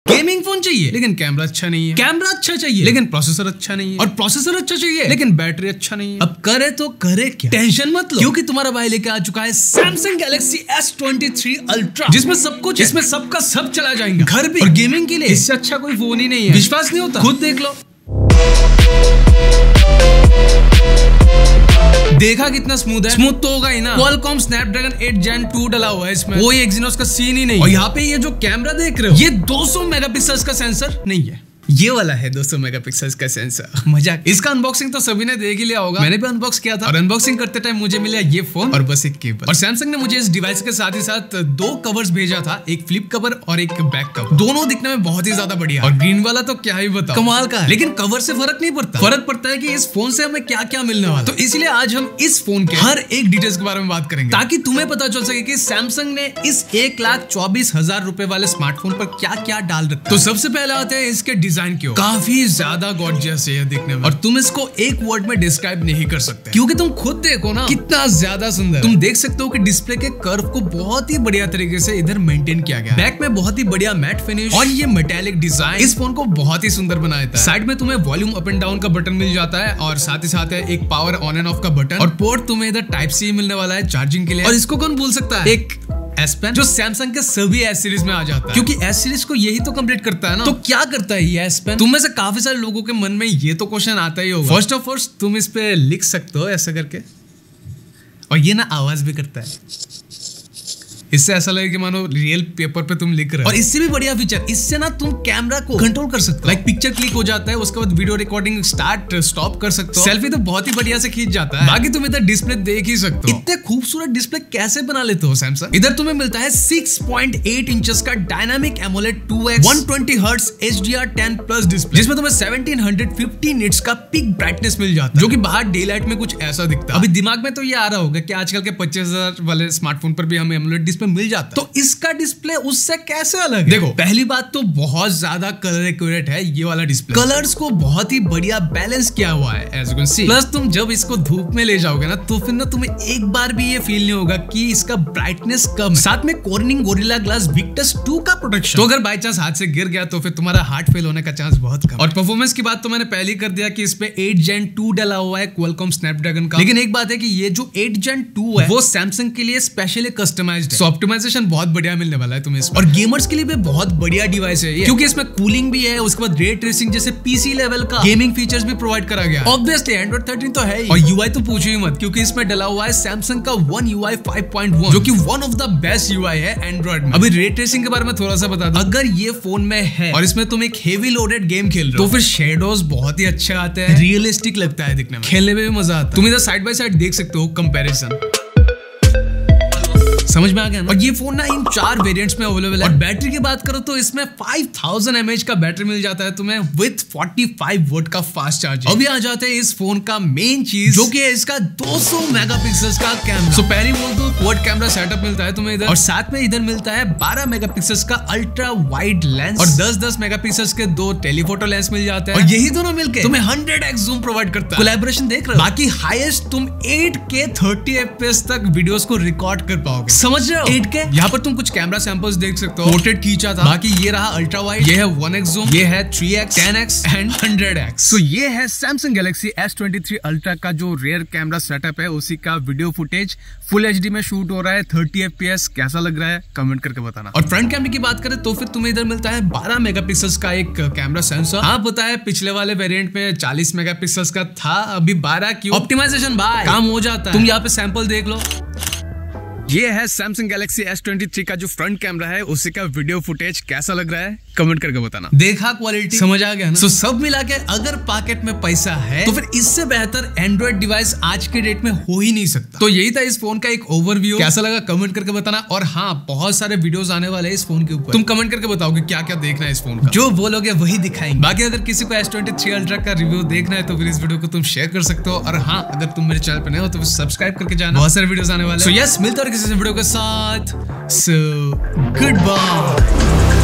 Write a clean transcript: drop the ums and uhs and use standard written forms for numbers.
Gaming phone चाहिए लेकिन camera अच्छा नहीं है, कैमरा अच्छा चाहिए लेकिन प्रोसेसर अच्छा नहीं है, और प्रोसेसर अच्छा चाहिए लेकिन बैटरी अच्छा नहीं है। अब करे तो करे क्या? टेंशन मत लो, क्योंकि तुम्हारा भाई लेके आ चुका है Samsung Galaxy S23 Ultra, जिसमें सब कुछ, इसमें सबका सब चला जाएगा, घर भी और गेमिंग के लिए इससे अच्छा कोई फोन ही नहीं है। विश्वास नहीं होता? खुद देख लो। देखा कितना स्मूथ है? स्मूथ तो होगा ही ना। Qualcomm Snapdragon 8 Gen 2 डला हुआ है इसमें, कोई Exynos का सीन ही नहीं। और यहाँ पे ये जो कैमरा देख रहे हो, ये 200 मेगापिक्सल का सेंसर नहीं है, ये वाला है 200 मेगापिक्सल का सेंसर। मजाक। इसका अनबॉक्सिंग तो सभी ने देख ही लिया होगा, मैंने भी अनबॉक्स किया था, और अनबॉक्सिंग करते टाइम मुझे मिला ये फोन और बस एक केबल। और सैमसंग ने मुझे इस डिवाइस के साथ ही साथ 2 कवर्स भेजा था, एक फ्लिप कवर और एक बैक कवर। दोनों दिखने में बहुत ही ज्यादा बढ़िया, और ग्रीन वाला तो क्या ही बताऊं, कमाल का है। लेकिन कवर से फर्क नहीं पड़ता, फर्क पड़ता है कि इस फोन से हमें क्या क्या मिलने वाला। तो इसलिए आज हम इस फोन के हर एक डिटेल्स के बारे में बात करेंगे, ताकि तुम्हें पता चल सके कि सैमसंग ने इस 1,24,000 रुपए वाले स्मार्टफोन पर क्या क्या डाल रखा है। तो सबसे पहले आते हैं इसके डिजाइन की ओर। काफी ज्यादा गॉर्जियस है दिखने में, और तुम इसको एक वर्ड में डिस्क्राइब नहीं कर सकते, क्योंकि तुम खुद देखो ना कितना ज्यादा सुंदर। तुम देख सकते हो कि डिस्प्ले के कर्व को बहुत ही बढ़िया तरीके से इधर मेंटेन किया गया है। बैक में बहुत ही बढ़िया मैट फिनिश और ये मेटालिक डिजाइन इस फोन को बहुत ही सुंदर बना देता है। साइड में तुम्हें वॉल्यूम अप एंड डाउन का बटन मिल जाता है, और साथ ही साथ है एक पावर ऑन एंड ऑफ का बटन, और पोर्ट तुम्हें इधर टाइप सी मिलने वाला है चार्जिंग के लिए। और इसको कौन भूल सकता है, एक S Pen, जो सैमसंग के सभी S सीरीज में आ जाता है, क्योंकि S सीरीज को यही तो कंप्लीट करता है ना। तो क्या करता है ये S Pen? तुम में से काफी सारे लोगों के मन में ये तो क्वेश्चन आता ही होगा। फर्स्ट ऑफ ऑल तुम इस पे लिख सकते हो ऐसा करके, और ये ना आवाज भी करता है, इससे ऐसा लगे कि मानो रियल पेपर पे तुम लिख रहे हो। और इससे भी बढ़िया फीचर, इससे ना तुम कैमरा को कंट्रोल कर सकते हो, लाइक पिक्चर क्लिक हो जाता है, उसके बाद वीडियो रिकॉर्डिंग स्टार्ट स्टॉप कर सकते हो, सेल्फी तो बहुत ही बढ़िया से खींच जाता है। बाकी तुम इधर डिस्प्ले देख ही सकते हो, इतने खूबसूरत डिस्प्ले कैसे बना लेते हो सैमसंग। इधर तुम्हें मिलता है 6.8 इंचेस का dynamic AMOLED 2x 120 hertz HDR10+ display, जिसमें तुम्हें 1750 निट्स का पीक ब्राइटनेस मिल जाता है, जो कि बाहर डे लाइट में कुछ ऐसा दिखता है। अभी दिमाग में तो ये आ रहा होगा कि आजकल के 25,000 वाले स्मार्टफोन पर भी हमें एमोलेड पे मिल जाता है, तो इसका डिस्प्ले उससे कैसे अलग है? देखो, पहली बात तो बहुत ज्यादा कलर एक्यूरेट है ये वाला डिस्प्ले, कलर्स को बहुत ही बढ़िया बैलेंस किया हुआ है as you can see. Plus तुम जब इसको धूप में ले जाओगे ना, तो फिर ना तुम्हें एक बार भी ये फील नहीं होगा कि इसका ब्राइटनेस कम। साथ में कॉर्निंग गोरिल्ला ग्लास विक्टस 2 का प्रोटेक्शन, तो अगर बाय चांस हाथ से गिर गया तो फिर तुम्हारा हार्ट फेल होने का चांस बहुत कम। और परफॉर्मेंस की बात तो मैंने पहले कर दिया कि इसपे 8 Gen 2 डला हुआ है Qualcomm Snapdragon का, लेकिन एक बात है कि ये जो 8 Gen 2 है वो सैमसंग के लिए स्पेशली कस्टमाइज्ड है, सो ऑप्टिमाइजेशन बहुत बढ़िया मिलने वाला है तुम्हें। और गेमर्स के लिए भी बहुत बढ़िया डिवाइस है ये, क्योंकि इसमें कूलिंग भी है, उसके बाद रे ट्रेसिंग जैसे पीसी लेवल का गेमिंग फीचर्स भी प्रोवाइड करा गया है। ऑब्वियसली Android 13 तो है ही, और UI तो पूछो ही मत, क्योंकि इसमें डला हुआ है सैमसंग का One UI 5.1, जो कि one of the best UI है एंड्रॉइड में। अभी रे ट्रेसिंग के बारे में थोड़ा सा बता दूं, अगर ये फोन में है और इसमें तुम एक हेवी लोडेड गेम खेल रहे हो, तो फिर शेडोज बहुत ही अच्छे आते हैं, रियलिस्टिक लगता है दिखने में, खेलने में भी मजा आता है। तुम इधर साइड बाय साइड देख सकते हो कंपैरिजन, समझ में आ गया ना। और ये फोन ना इन 4 वेरिएंट्स में अवेलेबल है। और बैटरी की बात करो तो इसमें 5000 mAh का बैटरी मिल जाता है तुम्हें विद 45 वोल्ट का फास्ट चार्जिंग। अभी आ जाते हैं इस फोन का मेन चीज, जो कि है इसका 200 मेगापिक्सल का कैमरा। सो पहली बोल दो क्वाड कैमरा सेटअप मिलता है तुम्हें इधर, और साथ में इधर मिलता है 12 मेगापिक्सल का अल्ट्रा वाइड लेंस, और 10 मेगापिक्सल के 2 टेलीफोटो लेंस मिल जाते हैं, और यही दोनों मिलकर तुम्हें 100x जूम प्रोवाइड करता है। कोलैबोरेशन देख रहे हो, बाकी हाईएस्ट तुम 8K 30 FPS तक वीडियोस को रिकॉर्ड कर पाओगे, समझ रहे हो। 8K यहाँ पर तुम कुछ कैमरा सैंपल्स देख सकते हो, पोर्ट्रेट खींचा था। बाकी ये रहा अल्ट्रा वाइड, ये है 1x जूम, ये है 3x 10x एंड 100x। सो ये है Samsung Galaxy S23 Ultra का जो रेयर कैमरा सेटअप है, उसी का वीडियो फुटेज फुल HD में शूट हो रहा है 30 FPS। कैसा लग रहा है कमेंट करके बताना। और फ्रंट कैमरे की बात करें तो फिर तुम्हें इधर मिलता है 12 मेगापिक्सल का एक कैमरा सेंसर। हाँ पता है पिछले वाले वेरिएंट में 40 मेगापिक्सल का था, अभी 12 क्यों? ऑप्टिमाइजेशन भाई काम हो जाता है। तुम यहाँ पे सैंपल देख लो, ये है Samsung Galaxy S23 का जो फ्रंट कैमरा है, उसी का वीडियो फुटेज कैसा लग रहा है कमेंट करके बताना। देखा क्वालिटी, समझ आ गया ना। सब मिला के अगर पॉकेट में पैसा है तो फिर इससे बेहतर एंड्रॉइड डिवाइस आज के डेट में हो ही नहीं सकता। तो यही था इस फोन का एक ओवरव्यू, कैसा लगा कमेंट करके बताना। और हाँ, बहुत सारे वीडियोस आने वाले हैं इस फोन के ऊपर, तुम कमेंट करके बताओगे क्या क्या देखना है इस फोन का, जो बोलोगे वही दिखाएंगे। बाकी अगर किसी को S23 Ultra का रिव्यू देखना है तो फिर इस वीडियो को तुम शेयर कर सकते हो। और हाँ, अगर तुम मेरे चैनल पे नए हो तो सब्सक्राइब करके जाना, बहुत सारे वीडियोस आने वाले हैं। सो यस, मिलते हैं किसी वीडियो के साथ। So good bye.